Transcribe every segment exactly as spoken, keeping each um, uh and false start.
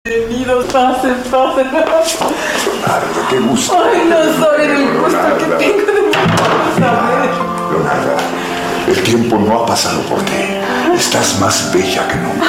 Bienvenidos, pasen, pasen. Leonardo, qué gusto. Ay, no saben el gusto que tengo de saber. Leonardo, el tiempo no ha pasado por ti. Estás más bella que nunca.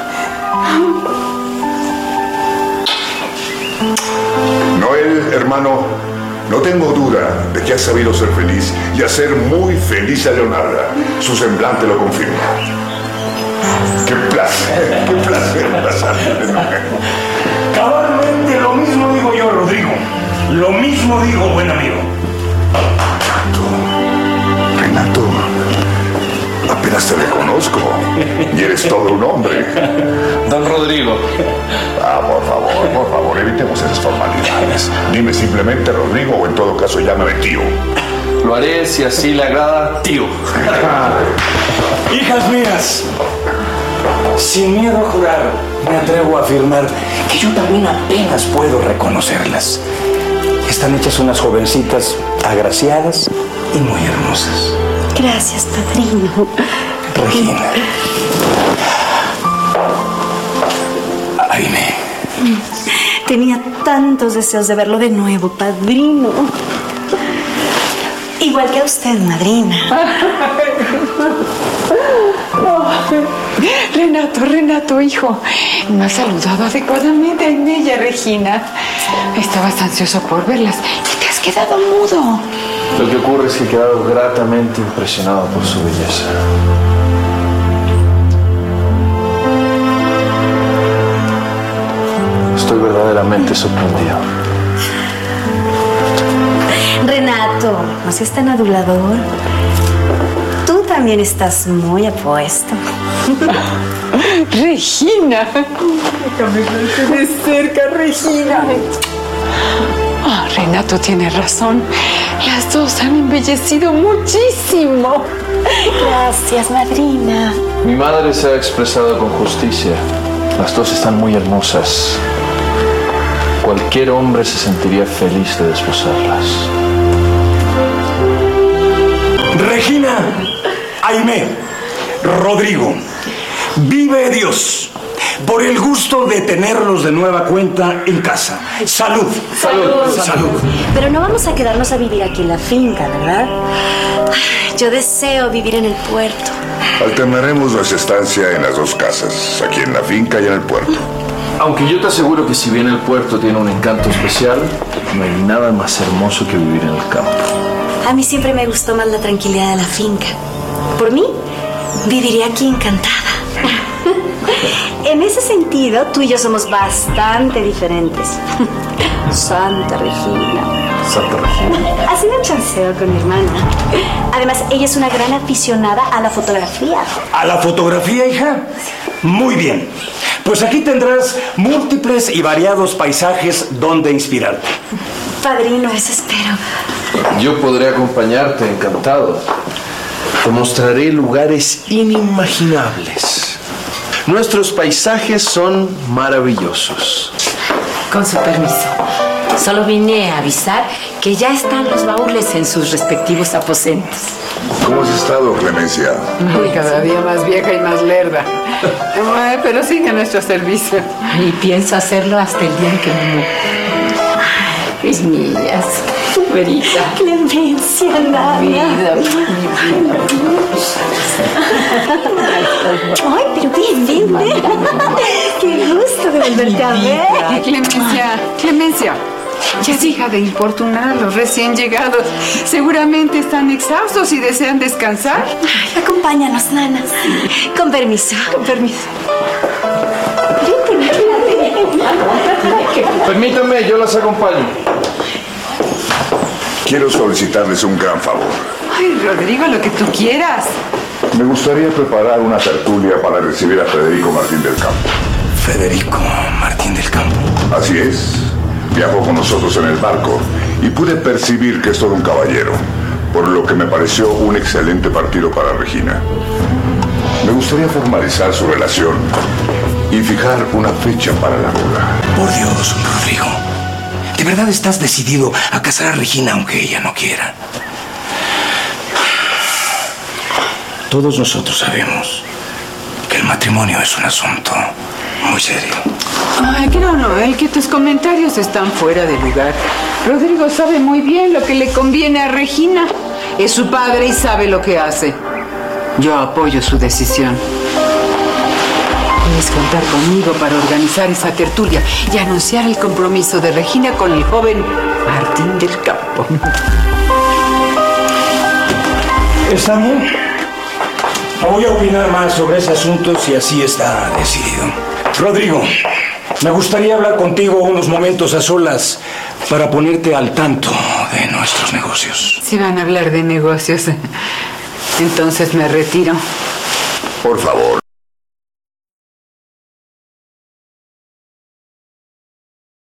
Noel, hermano, no tengo duda de que has sabido ser feliz y hacer muy feliz a Leonarda. Su semblante lo confirma. ¡Qué placer! ¡Qué placer abrazarte! Cabalmente lo mismo digo yo, Rodrigo. Lo mismo digo, buen amigo. Renato, apenas te reconozco. Y eres todo un hombre. Don Rodrigo. Ah, por favor, por favor, evitemos esas formalidades. Dime simplemente Rodrigo o en todo caso llámame tío. Lo haré si así le agrada, tío. Hijas mías, sin miedo a jurar, me atrevo a afirmar que yo también apenas puedo reconocerlas. Están hechas unas jovencitas agraciadas y muy hermosas. Gracias, padrino. Regina. Aime. Tenía tantos deseos de verlo de nuevo, padrino. Igual que a usted, madrina. Oh, Renato, Renato, hijo. No has saludado adecuadamente a Aime y a Regina. Estabas ansioso por verlas y te has quedado mudo. Lo que ocurre es que he quedado gratamente impresionado por su belleza. Estoy verdaderamente sorprendido. Renato, ¿no seas tan adulador? Tú también estás muy apuesto. Regina. Déjame verte de cerca, Regina. Ah, Renato tiene razón. Las dos han embellecido muchísimo. Gracias, madrina. Mi madre se ha expresado con justicia. Las dos están muy hermosas. Cualquier hombre se sentiría feliz de desposarlas. Regina, Aime, Rodrigo, vive Dios por el gusto de tenerlos de nueva cuenta en casa. ¡Salud! Salud. ¡Salud! Pero no vamos a quedarnos a vivir aquí en la finca, ¿verdad? Yo deseo vivir en el puerto. Alternaremos nuestra estancia en las dos casas, aquí en la finca y en el puerto. Aunque yo te aseguro que si bien el puerto tiene un encanto especial, no hay nada más hermoso que vivir en el campo. A mí siempre me gustó más la tranquilidad de la finca. Por mí, viviría aquí encantada. En ese sentido, tú y yo somos bastante diferentes. Santa Regina. Santa Regina. Ha sido un chanceo con mi hermana. Además, ella es una gran aficionada a la fotografía. ¿A la fotografía, hija? Muy bien. Pues aquí tendrás múltiples y variados paisajes donde inspirarte. Padrino, eso espero. Yo podré acompañarte, encantado. Te mostraré lugares inimaginables. Nuestros paisajes son maravillosos. Con su permiso. Solo vine a avisar que ya están los baúles en sus respectivos aposentos. ¿Cómo has estado, Clemencia? Cada día más vieja y más lerda. Ay, pero sigue a nuestro servicio. Y pienso hacerlo hasta el día en que me muera. Ay, mis niñas, Verita. Clemencia, nada. Mi vida, mi vida. Ay, pero bien, bien, bien. Qué gusto de volverte a ver. Clemencia, Clemencia. Ya deja de importunar a los recién llegados. Seguramente están exhaustos y desean descansar. Ay, acompáñanos, nana. Con permiso. Con permiso. Permítanme, yo las acompaño. Quiero solicitarles un gran favor. Ay, Rodrigo, lo que tú quieras. Me gustaría preparar una tertulia para recibir a Federico Martín del Campo. Federico Martín del Campo. Así es. Viajó con nosotros en el barco y pude percibir que es todo un caballero, por lo que me pareció un excelente partido para Regina. Me gustaría formalizar su relación y fijar una fecha para la boda. Por Dios, Rodrigo. ¿De verdad estás decidido a casar a Regina aunque ella no quiera? Todos nosotros sabemos que el matrimonio es un asunto muy serio. Ay, que no, Noel, que tus comentarios están fuera de lugar. Rodrigo sabe muy bien lo que le conviene a Regina. Es su padre y sabe lo que hace. Yo apoyo su decisión. Puedes contar conmigo para organizar esa tertulia y anunciar el compromiso de Regina con el joven Martín del Campo. ¿Está bien? No voy a opinar más sobre ese asunto si así está decidido. Rodrigo, me gustaría hablar contigo unos momentos a solas para ponerte al tanto de nuestros negocios. Si van a hablar de negocios, entonces me retiro. Por favor.